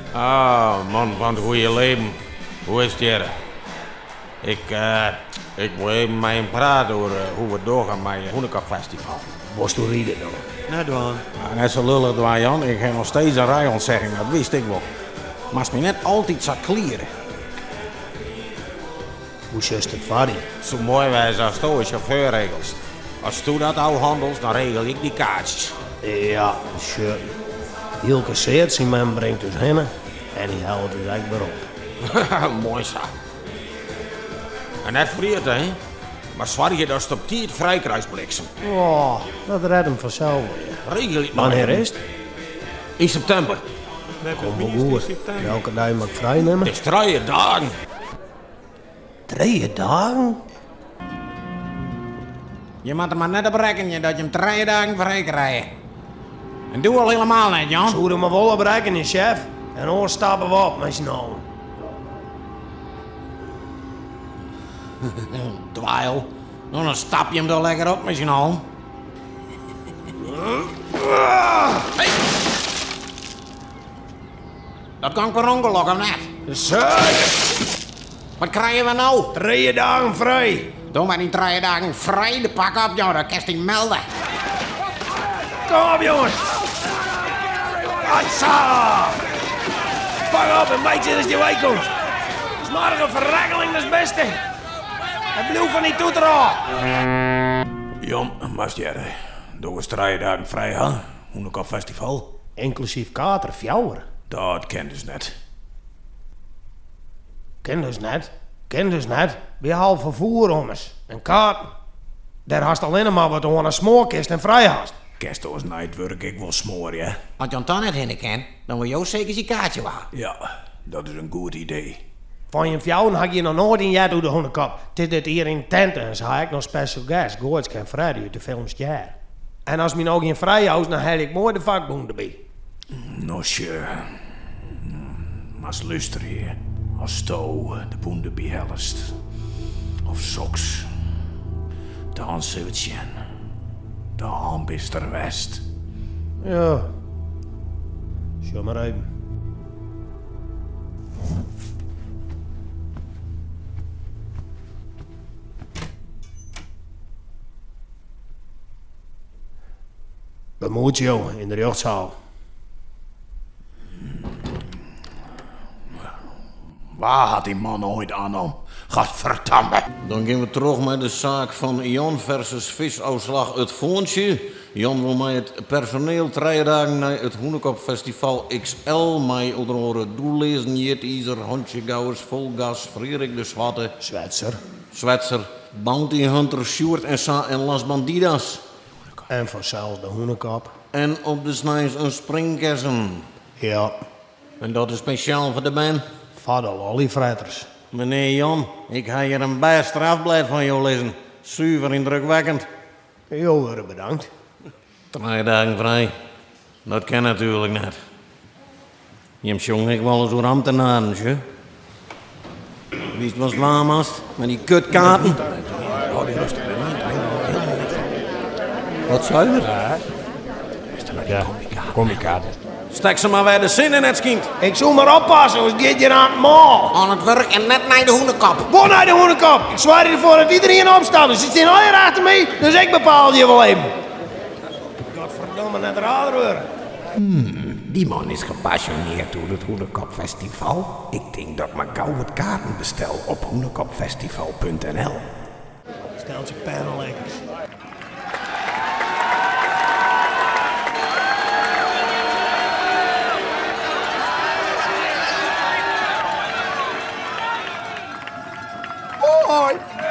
Ah, man van het goede leven. Hoe is het hier? Ik wil even met hem praten over hoe we doorgaan met het Hoenekapfestival. Was toen rieden dan? Nou, Dwan. Ja, net zo lullig, Dwan Jan. Ik heb nog steeds een rijontzegging, dat wist ik wel. Maar het me net altijd zo klieren. Hoe zit het, Vardy? Zo mooi wijs als je een chauffeur regelt. Als je dat al handelt, dan regel ik die kaartjes. Ja, sure. Hielke zeert zijn man brengt dus heen en die houdt dus eigenlijk weer op. Mooi zo. En net vriend, hè? Maar zwaar je dat je op tijd vrij krijgt, bliksem. Oh, dat redt hem vanzelf weer. Regel ik Wanneer is het? In september. Kom wel goed. Welke dag mag ik vrij nemen? Het is 3 dagen. 3 dagen? Je moet er maar net op rekenen dat je hem 3 dagen vrij krijgt. En doe al helemaal niet, Jan. Zouden we wel op rekenen, chef. En anders stappen we op met z'n allen. Dweil. Nou, dan stap je hem er lekker op met z'n allen. Hey. Dat kan per ongeluk of net. Zeker! Wat krijgen we nou? 3 dagen vrij. Doe maar die 3 dagen vrij, de pak op, jou, dat kan je melden. Kom op, jongens. Atsa! Pak op, een beetje is die bijkomst. Smarige verrekkeling is het beste. Het bloed van die toetera. Jan, maar jij, doe eens 3 dagen vrij, hè? Hoenekapfestival. Inclusief kater, fjouwer. Dat ken dus net. Ken dus net. Wie haalt vervoer om eens. En kaarten. Daar hast alleen maar wat aan een smoorkist en vrij hast. Kerst als nijdwerk ik wil smoren, ja? Als je dan net heen kent, dan wil je zeker zijn kaartje waar. Ja, dat is een goed idee. Van je fjouwen had je nog nooit in jaar door de hondenkap. Dit is hier in tenten en zo had ik nog special guest. Goorts kan Freddy uit de films jaar. En als me nog geen vrij houdt, dan heb ik mooi de vakboen erbij. Nou, sure. Maar luister hier. Als touw de boende behelst. Of soks. Dan zit het je. Dan bist er west. Ja. Zo maar even. Bemoeit jou in de rechtszaal. Waar had die man ooit aan om? Gadverdamme. Dan gaan we terug met de zaak van Jan versus Visausslag het Foontje. Jan wil mij het personeel 3 dagen naar het Hoenekopfestival XL. Mij onder andere doellezen, Jet Izer, Hondje Gouwers, Volgas, Frederik de Zwatte. Zwetser, Bounty Hunter, Sjoerd en Las Bandidas. En vanzelf de hoenekap. En op de snijs een springkersen. Ja. En dat is speciaal voor de band. Vader lollyfretters. Meneer Jan, ik ga hier een bijstrafblad van jou lezen. Zuiver indrukwekkend. Heel erg bedankt. 3 dagen vrij. Dat kan natuurlijk niet. Je hebt jong ik wel eens door ambtenaren, je. Wie was laamast met die kutkaarten? Oh, die rustig. Wat zou je? Ja, komica. Stek ze maar weer de zin in het kind. Ik zou maar oppassen, anders gaat je aan het maal. Aan het werk en net naar de hoenekap. Bon naar de hoenekap. Ik zwaar je ervoor dat iedereen opstaat. Ze zitten al hier achter mij, dus ik bepaal je wel even. Godverdomme, net raadreuren. Die man is gepassioneerd door het Hoenekapfestival. Ik denk dat ik maar gauw het kaarten bestel op hoenekapfestival.nl. Stelt je pijnlekkers. Hoi,